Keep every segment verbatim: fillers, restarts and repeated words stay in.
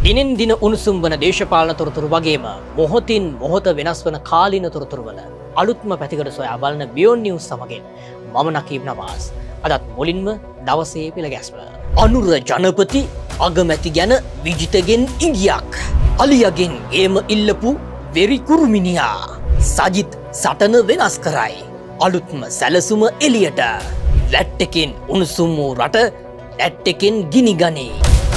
දිනෙන් දින උණුසුම් වන දේශපාලන තොරතුරු වගේම මොහොතින් මොහොත වෙනස් වන කාලීන තොරතුරු වල අලුත්ම පැතිකඩ සොයා බලන බියොන්ඩ් නිවුස් සමගින් මම නකීබ් නවාස්. අදත් මුලින්ම දවසේ පිළගැස්ම. අනුර ජනපති අගමැති ගැන විජිතගෙන් ඉඟියක්. අලියගෙන් ඒම ඉල්ලපු වෙරි කුරුමිනියා. සජිත් සටන වෙනස් කරයි. අලුත්ම සැලසුම එලියට. ලැට් එකෙන් උණුසුම් වූ රට ලැට් එකෙන් ගිනි ගනී.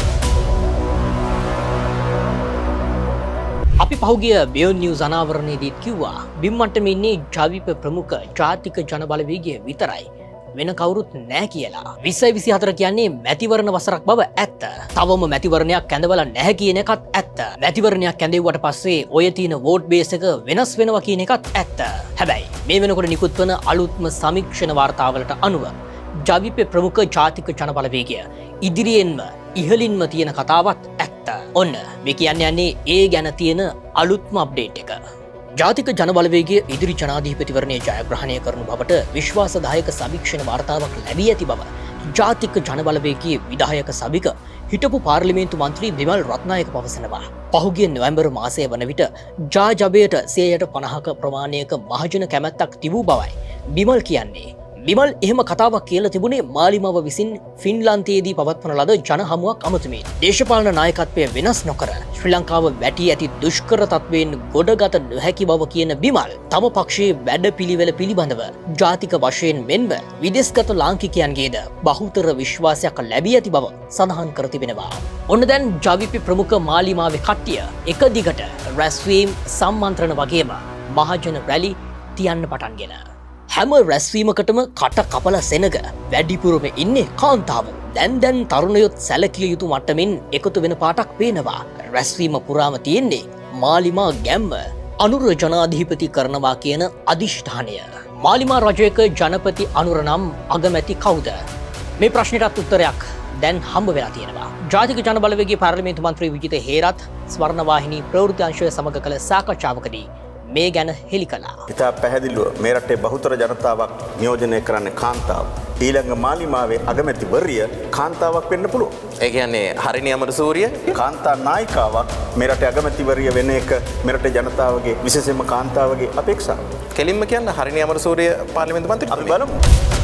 අපි පහුගිය බියොන්ඩ් නිවුස් අනාවරණයේදී කිව්වා බිම්මට්ටමේ ඉන්නේ ජවිප ප්‍රමුඛ ජාතික ජනබලවේගය විතරයි වෙන කවුරුත් නැහැ කියලා. විස්සයි විසිහතර කියන්නේ මැතිවරණ වසරක් බව ඇත්ත. තවම මැතිවරණයක් ඇඳවලා නැහැ කියන එකත් ඇත්ත. මැතිවරණයක් ඇඳෙව්වට පස්සේ ඔය තියෙන වෝට් බේස් එක වෙනස් වෙනවා කියන එකත් ඇත්ත. හැබැයි මේ වෙනකොට නිකුත් වන අලුත්ම සමීක්ෂණ වාර්තාවලට අනුව ජවිප ප්‍රමුඛ ජාතික ජනබලවේගය ඉදිරියෙන්ම ඉහළින්ම තියෙන කතාවත් ඇත්ත. ඔන්න මේ කියන්න යන්නේ ඒ ගැන තියෙන අලුත්ම අප්ඩේට් එක. ජාතික ජනබලවේගය ඉදිරි ජනාධිපතිවරණය ජයග්‍රහණය කරනු බවට විශ්වාසදායක සමීක්ෂණ වාර්තාවක් ලැබී ඇති බව ජාතික ජනබලවේගයේ විධායක සභික හිටපු පාර්ලිමේන්තු මන්ත්‍රී විමල් රත්නායක පවසනවා. පහුගිය නොවැම්බර් මාසය වන විට ජාජබයට සියයට පනහක ප්‍රමාණයක මහජන කැමැත්තක් තිබූ බවයි විමල් කියන්නේ. විමල් එහෙම කතාවක් කියලා තිබුණේ මාලිමාව විසින් ෆින්ලාන්තයේදී පවත්වන ලද ජන හමුවක් අමතුමින්. දේශපාලන නායකත්වය වෙනස් නොකර ශ්‍රී ලංකාව වැටී ඇති දුෂ්කර තත්වයෙන් ගොඩගත නොහැකි බව කියන විමල් තම පක්ෂයේ වැඩපිළිවෙල පිළිබඳව ජාතික වශයෙන් මෙන්ම විදේශගත ලාංකිකයන්ගේද බහුතර විශ්වාසයක් ලැබී ඇති බව සඳහන් කර තිබෙනවා. ඔන්න දැන් ජවිප ප්‍රමුඛ මාලිමාවේ කට්ටිය එක දිගට රැස්වීම් සම්මන්ත්‍රණ වගේම මහජන රැලි තියන්න පටන්ගෙන. හැම රැස්වීමකටම කට කපල සෙනග වැඩිපුරම ඉන්නේ කාන්තාව. දැන් දැන් තරුණයොත් සැලකිය යුතු මට්ටමින් එකතු වෙන පාටක් පේනවා. රැස්වීම පුරාම තියෙන්නේ මාලිමා ගැම්ම අනුර ජනාධිපති කරනවා කියන අධිෂ්ඨානය. මාලිමා රජයක ජනපති අනුර නම් අගමැති කවුද? මේ ප්‍රශ්නයටත් උත්තරයක් දැන් හම්බ වෙලා තියෙනවා. ජාතික ජනබලවේගයේ පාර්ලිමේන්තු මන්ත්‍රී විජිත හේරත් ස්වර්ණවාහිනී ප්‍රවෘත්ති අංශය සමග කළ සාකච්ඡාවකදී මේ ගැන හෙළි කළා. ඉතා පැහැදිලිව මේ රටේ බහුතර ජනතාවක් නියෝජනය කරන්නේ කාන්තාව. ඊළඟ මාලිමාවේ අගමැතිවරිය කාන්තාවක් වෙන්න පුළුවන්. ඒ කියන්නේ හරිනි අමරසූරිය කාන්තා නායිකාවක් මේ රටේ අගමැතිවරිය වෙන එක මේ රටේ ජනතාවගේ විශේෂයෙන්ම කාන්තාවගේ අපේක්ෂාව. කෙලින්ම කියන්න හරිනි අමරසූරිය පාර්ලිමේන්තු මන්ත්‍රී අපි බලමු.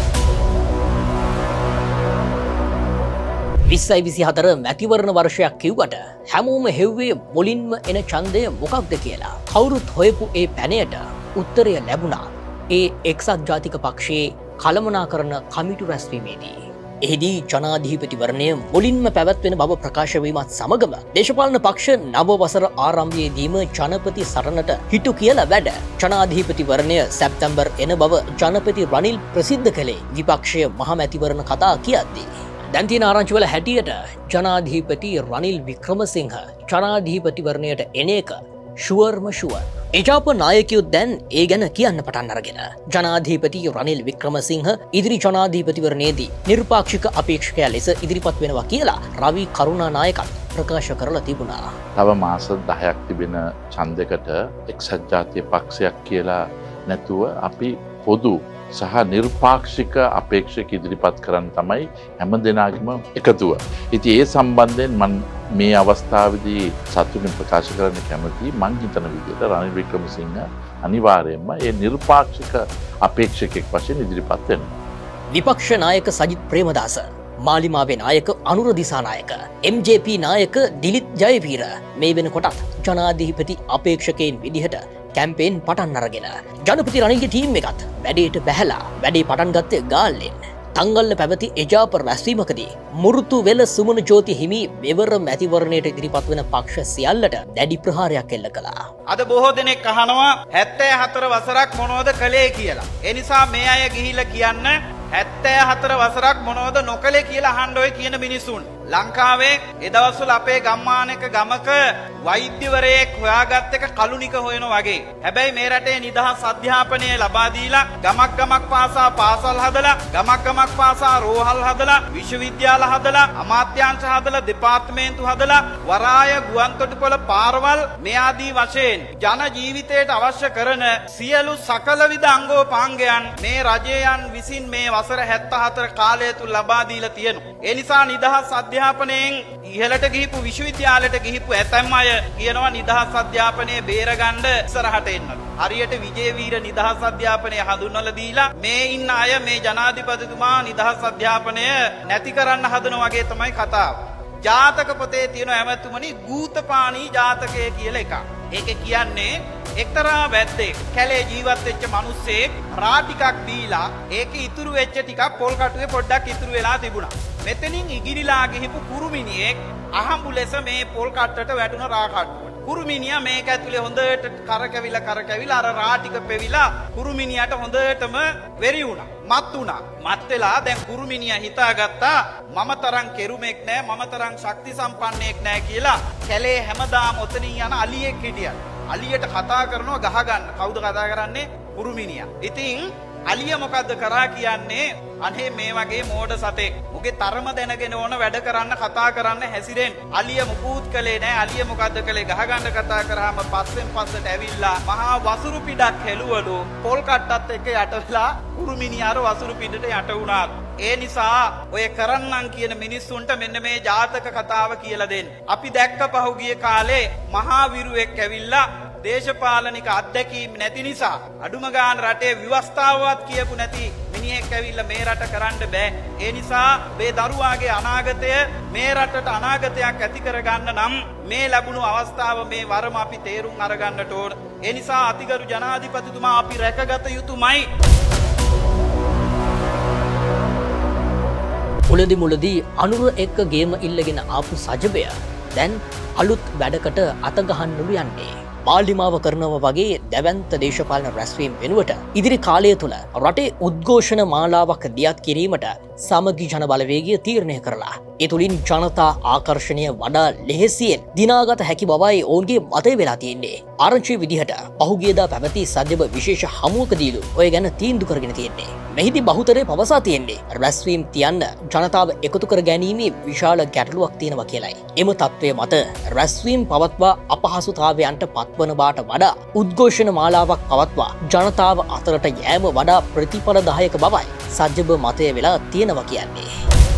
විස්සයි විසිහතර මැතිවරණ වර්ෂයක් කිව්වට හැමෝම හෙව්වේ මුලින්ම එන ඡන්දය මොකක්ද කියලා. කවුරුත් හොයපු ඒ පැනයට උත්තරය ලැබුණා ඒ එක්සත් ජාතික පක්ෂයේ කළමනාකරන කමිටු රැස්වීමේදී. එහිදී ජනාධිපතිවරණය මුලින්ම පැවැත්වෙන බව ප්‍රකාශ වීමත් සමගම දේශපාලන පක්ෂ නව වසර ආරම්භයේදීම ජනපති සටනට හිටු කියලා වැඩ. ජනාධිපතිවරණය සැප්තැම්බර් එන බව ජනපති රනිල් ප්‍රසිද්ධ කළේ විපක්ෂය මහමැතිවරණ කතා කියද්දී. දැන් තියෙන ආරංචිවල හැටියට ජනාධිපති රනිල් වික්‍රමසිංහ ජනාධිපතිවරණයට එන එක ෂුවර්ම ෂුවර්. එජාප නායකයෝ දැන් ඒ ගැන කියන්න පටන් අරගෙන. ජනාධිපති රනිල් වික්‍රමසිංහ ඉදිරි ජනාධිපතිවරණයේදී නිර්පාක්ෂික අපේක්ෂකයා ලෙස ඉදිරිපත් වෙනවා කියලා රවි කරුණානායකත් ප්‍රකාශ කරලා තිබුණා. තව මාස දහයක් තිබෙන ඡන්දයකට එක්සත් ජාතික පක්ෂයක් කියලා නැතුව අපි පොදු සහ නිර්පාක්ෂික අපේක්ෂක ඉදිරිපත් කරන්න තමයි හැම දෙනාගේම එකතුව. ඉතින් ඒ සම්බන්ධයෙන් මම මේ අවස්ථාවේදී සතුටින් ප්‍රකාශ කරන්න කැමතියි. මං හිතන විදිහට රනිල් වික්‍රමසිංහ අනිවාර්යයෙන්ම ඒ නිර්පාක්ෂික අපේක්ෂකෙක් වශයෙන් ඉදිරිපත් වෙනවා. විපක්ෂ නායක සජිත් ප්‍රේමදාස, මාලිමාවේ නායක Anura Dissanayake, M J P නායක දිලිත් ජයවීර මේ වෙනකොටත් ජනාධිපති අපේක්ෂකයන් විදිහට කැම්පේන් පටන් අරගෙන ජනපති රනිල්ගේ ටීම් එකත් වැඩේට බැහැලා වැඩේ පටන් ගත්තේ ගාල්ලෙන්. තංගල්ල පැවති එජාප රැස්වීමකදී මුරුතු වෙල සුමන ජෝති හිමි මෙවර මැතිවරණයට ඉදිරිපත් වෙන පක්ෂ සියල්ලට දැඩි ප්‍රහාරයක් එල්ල කළා. අද බොහෝ දෙනෙක් අහනවා හැත්තෑ හතර වසරක් මොනවද කළේ කියලා. ඒ නිසා මේ අය ගිහිල්ලා කියන්න හැත්තෑ හතර වසරක් මොනවද නොකළේ කියලා අහන්න ඔය කියන මිනිසුන්. ලංකාවේ ඒ දවස්වල අපේ ගම්මානක ගමක වෛද්‍යවරයෙක් හොයාගත් එක කලුනික හොයන වගේ. හැබැයි මේ රටේ නිදහස් අධ්‍යාපනය ලබා දීලා ගමක් ගමක් පාසා පාසල් හදලා ගමක් ගමක් පාසා රෝහල් හදලා විශ්වවිද්‍යාල හදලා අමාත්‍යාංශ හදලා දෙපාර්තමේන්තු හදලා වරාය ගුවන්තොටුපොළ පාරවල් මේ ආදී වශයෙන් ජන ජීවිතයට අවශ්‍ය කරන සියලු සකල විද අංගෝපාංගයන් මේ රජයන් විසින් මේ වසර හැත්තෑ හතර කාලය තුල ලබා දීලා තියෙනවා. ඒ නිසා නිදහස් අධ්‍යාපනයෙන් ඉහළට ගිහිපු විශ්වවිද්‍යාලයට ගිහිපු ඇතැම් අය කියනවා නිදහස් අධ්‍යාපනයේ බේරගන්න ඉස්සරහට එන්න. හරියට විජේවීර නිදහස් අධ්‍යාපනය හඳුන්වලා දීලා මේ ඉන්න අය මේ ජනාධිපතිතුමා නිදහස් අධ්‍යාපනය නැති කරන්න හදන වගේ තමයි කතාව. ජාතක පොතේ තියෙන හැමතුමනි ගූතපාණී ජාතකය කියලා එකක්. ඒක කියන්නේ එක්තරා වැද්දෙක් කැලේ ජීවත් වෙච්ච මිනිස්සෙක් රා ටිකක් දීලා ඒක ඉතුරු වෙච්ච ටිකක් පොල් කටුවේ පොඩ්ඩක් ඉතුරු වෙලා තිබුණා. මෙතනින් ඉගිරිලා ගිහිපු කුරුමිනියෙක් අහඹු ලෙස මේ පොල් කට්ටට වැටුණ රා කට්ටුවට. කුරුමිනියා මේක ඇතුලේ හොඳට කරකැවිලා කරකැවිලා අර රා ටික පෙවිලා කුරුමිනියාට හොඳටම වෙරි වුණා. මත් වුණා. මත් වෙලා දැන් කුරුමිනියා හිතාගත්තා මම තරම් කෙරුමෙක් නෑ මම තරම් ශක්ති සම්පන්නෙක් නෑ කියලා. කැලේ හැමදාම ඔතනින් යන අලියෙක් හිටියා. අලියට කතා කරනවා ගහ ගන්න. කවුද කතා කරන්නේ? කුරුමිනියා. ඉතින් අලිය මොකද්ද කරා කියන්නේ? අනේ මේ වගේ මෝඩ සතෙක්. මුගේ තරම දැනගෙන ඕන වැඩ කරන්න කතා කරන්න හැසිරෙන්න. අලිය මුකුත් කළේ නෑ. අලිය මොකද්ද කළේ? ගහ ගන්න කතා කරාම පස්සෙන් පස්සට ඇවිල්ලා මහා වසුරු පිටක් හෙළුවලු. පොල් කට්ටත් එක්ක යට වෙලා කුරුමිනියාර වසුරු පිටට යට වුණා. ඒ නිසා ඔය කරන්නම් කියන මිනිස්සුන්ට මෙන්න මේ ජාතක කතාව කියලා දෙන්න. අපි දැක්ක පහුගිය කාලේ මහා විරුවෙක් ඇවිල්ලා දේශපාලනික අත්දැකීම් නැති නිසා අඩුම ගාන රටේ ව්‍යවස්ථාවවත් කියපු නැති මිනිහෙක් ඇවිල්ලා මේ රට කරන්න බෑ. ඒ නිසා මේ දරුවාගේ අනාගතය මේ රටට අනාගතයක් ඇති කරගන්න නම් මේ ලැබුණු අවස්ථාව මේ වරම අපි තේරුම් අරගන්නට ඕන. ඒ නිසා අතිගරු ජනාධිපතිතුමා අපි රැකගත යුතුමයි. මුලදි මුලදී අනුර එක්ක ගේම ඉල්ලගෙන ආපු සජබය දැන් අලුත් වැඩකට අතගහන්නලු යන්නේ. මාලිමාව කරනවා වගේ දැවන්ත දේශපාලන රැස්වීම් වෙනුවට ඉදිරි කාලය තුළ රටේ උද්ඝෝෂණ මාලාවක් දියත් කිරීමට සමගි ජන බලවේගය තීරණය කරලා ඒ තුළින් ජනතා ආකර්ෂණය වඩා ලෙහෙසියෙන් දිනාගත හැකි බවයි ඔවුන්ගේ මතය වෙලා තියෙන්නේ. ආරංචි විදිහට පහුගියදා පැවති සජ්ජබ විශේෂ හමුවකදීලු ඔය ගැන තීන්දුව කරගෙන තියෙන්නේ. මෙහිදී බහුතරය පවසා තියෙන්නේ රැස්වීම් තියන්න ජනතාව එකතු කර ගැනීමේ විශාල ගැටලුවක් තියෙනවා කියලයි. එම තත්ත්වය මත රැස්වීම් පවත්වා අපහසුතාවයන්ට පත්වන බාට වඩා උද්ඝෝෂණ මාලාවක් පවත්වා ජනතාව අතරට යෑම වඩා ප්‍රතිඵලදායක බවයි සජ්ජබ මතය වෙලා තියෙනවා කියන්නේ.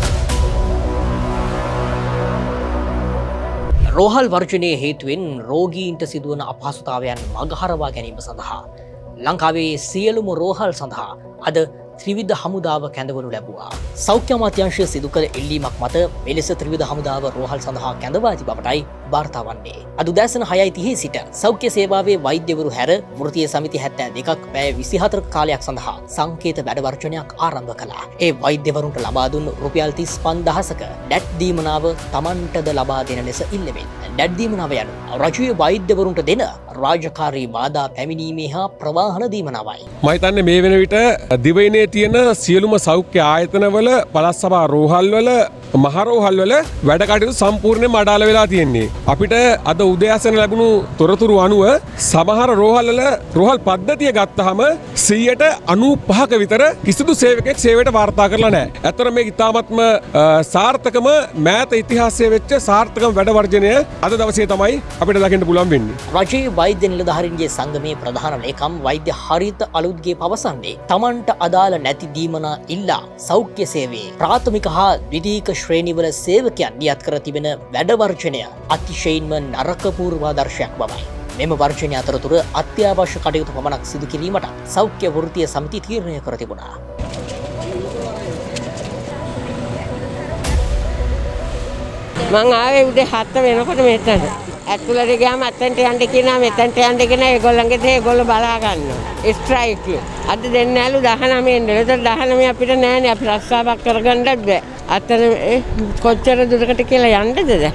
රෝහල් වර්ජනයේ හේතුවෙන් රෝගීන්ට සිදුවන අපහසුතාවයන් මගහරවා ගැනීම සඳහා ලංකාවේ සියලුම රෝහල් සඳහා අද ත්‍රිවිධ හමුදාව කැඳවනු ලැබුවා. සෞඛ්‍ය අමාත්‍යාංශය සිදු කළ ඉල්ලීමක් මත මෙලෙස ත්‍රිවිධ හමුදාව රෝහල් සඳහා කැඳවා ඇති බවටයි වාර්තා වන්නේ. අද උදෑසන හයයි තිහේ සිට සෞඛ්‍ය සේවාවේ වෛද්‍යවරු හැර වෘත්තීය සමිති හැත්තෑ දෙකක් පැය විසිහතර කාලයක් සඳහා සංකේත වැඩවර්ජනයක් ආරම්භ කළා. ඒ වෛද්‍යවරුන්ට ලබා දුන් රුපියල් තිස් පන්දහසක ඩැට් දීමනාව Tamanටද ලබා දෙන ලෙස ඉල්ලමින් ඩැට් දීමනාව යනු රජයේ වෛද්‍යවරුන්ට දෙන රාජකාරී බාධා පැමිණීමේ හා ප්‍රවාහන දීමනාවයි. මම හිතන්නේ මේ වෙන විට දිවයිනේ තියෙන සියලුම සෞඛ්‍ය ආයතනවල පළාත් සභා රෝහල්වල මහ රෝහල්වල වැඩ කටයුතු සම්පූර්ණයෙන්ම අඩාල වෙලා තියෙන්නේ. අපිට අද උදෑසන ලැබුණු තොරතුරු අනුව සමහර රෝහල්වල රෝහල් පද්ධතිය ගත්තාම සියයට අනූපහක විතර කිසිදු සේවකයෙක් සේවයට වාර්තා කරලා නැහැ. ඇත්තට මේක ඉතාමත්ම සාර්ථකම මෑත ඉතිහාසයේ වෙච්ච සාර්ථකම වැඩ වර්ජනය අද දවසේ තමයි අපිට දකින්න පුළුවන් වෙන්නේ. රජයේ වෛද්‍ය නිලධාරීන්ගේ සංගමේ ප්‍රධාන ලේකම් වෛද්‍ය හරිත අලුත්ගේ පවසන්නේ Tamanට අදාළ නැති දීමනා ඉල්ලා සෞඛ්‍ය සේවයේ ප්‍රාථමික හා ද්විතීයික ශ්‍රේණිවල සේවකයන් නියත් කර තිබෙන වැඩ වර්ජනය අතිශයින්ම නරක පූර්වාදර්ශයක් බවයි. මෙම වර්ජනය අතරතුර අත්‍යවශ්‍ය කටයුතු පමණක් සිදු කිරීමට සෞඛ්‍ය වෘත්තීය සමිති තීරණය කර තිබුණා. මං ආවේ උදේ හත වෙනකොට මෙතන. ඇතුළට ගියාම අතෙන්ට යන්න කියනවා මෙතෙන්ට යන්න කියනවා ඒගොල්ලන්ගේ දේ ඒගොල්ලෝ බලා ගන්නවා. ස්ට්‍රයික් එක. අද දෙන්නේ නැලු දහනවයෙන් ඉඳලා. ඒතර දහනවය අපිට නෑනේ අපි රස්සාවක් කරගන්නත් බෑ. අතන කොච්චර දුරකට කියලා යන්නද දැන්?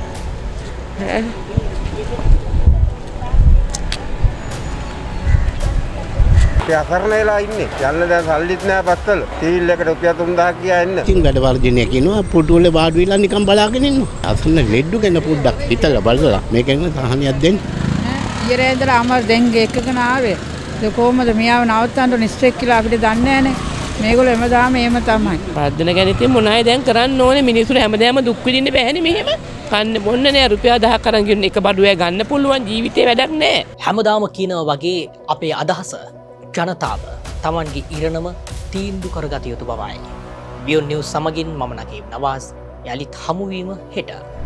අසරණ වෙලා ඉන්නේ. යන්න දැන් සල්ලිත් නෑ පස්සල. තීල් එකට රුපියල් තුන්දාහක් ගියා එන්න. ඉතින් වැඩ වර්ජනය කියනවා පුටුවල වාඩි වෙලා නිකන් බලාගෙන ඉන්නවා. අසන්න ලෙඩ්ඩු ගැන පොඩ්ඩක් හිතලා බලලා මේකෙන් සහනියක් දෙන්න. ඊයේ ඉඳලා අමර දෙංගේ එකකන ආවේ. ඒක කොහමද මෙයාව නවත්තන්න නිස්ට්‍රෙක් කියලා අපිට දන්නේ නෑනේ. මේගොල්ලෝ හැමදාම එහෙම තමයි. පද්දන ගැන ඉතින් මොනවයි දැන් කරන්න ඕනේ මිනිස්සුන්ට හැමදාම දුක් විඳින්න බෑනේ මෙහෙම. කන්න බොන්න නෑ රුපියල් දහයක් අරන් ගින්න එක බඩුවේ ගන්න පුළුවන් ජීවිතේ වැඩක් නෑ. හැමදාම කියනවා වගේ අපේ අදහස ජනතාව තමන්ගේ ඉරණම තීන්දු කරගත යුතු බවයි. බියොන් නිවුස් සමගින් මම නකීම් නවාස් යළිත් හමුවීම හෙට.